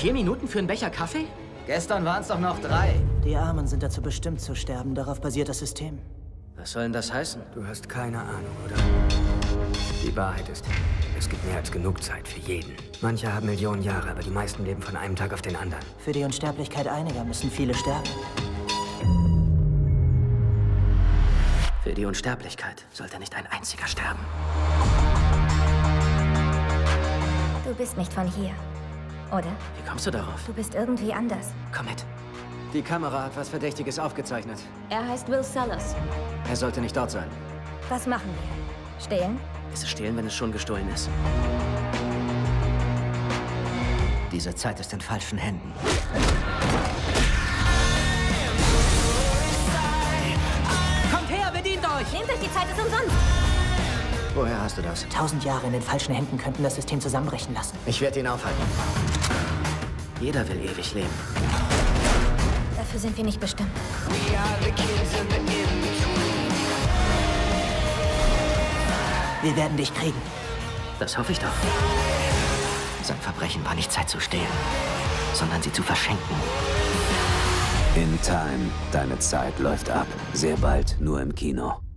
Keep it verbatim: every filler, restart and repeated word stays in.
Vier Minuten für einen Becher Kaffee? Gestern waren es doch noch drei. Die Armen sind dazu bestimmt zu sterben. Darauf basiert das System. Was soll denn das heißen? Du hast keine Ahnung, oder? Die Wahrheit ist, es gibt mehr als genug Zeit für jeden. Manche haben Millionen Jahre, aber die meisten leben von einem Tag auf den anderen. Für die Unsterblichkeit einiger müssen viele sterben. Für die Unsterblichkeit sollte nicht ein einziger sterben. Du bist nicht von hier, oder? Wie kommst du darauf? Du bist irgendwie anders. Komm mit. Die Kamera hat was Verdächtiges aufgezeichnet. Er heißt Will Sellers. Er sollte nicht dort sein. Was machen wir? Stehlen? Ist es stehlen, wenn es schon gestohlen ist? Diese Zeit ist in falschen Händen. Kommt her, bedient euch! Nehmt euch die Zeit, ist umsonst. Woher hast du das? Tausend Jahre in den falschen Händen könnten das System zusammenbrechen lassen. Ich werde ihn aufhalten. Jeder will ewig leben. Dafür sind wir nicht bestimmt. Wir werden dich kriegen. Das hoffe ich doch. Sein Verbrechen war nicht Zeit zu stehlen, sondern sie zu verschenken. In Time, deine Zeit läuft ab. Sehr bald nur im Kino.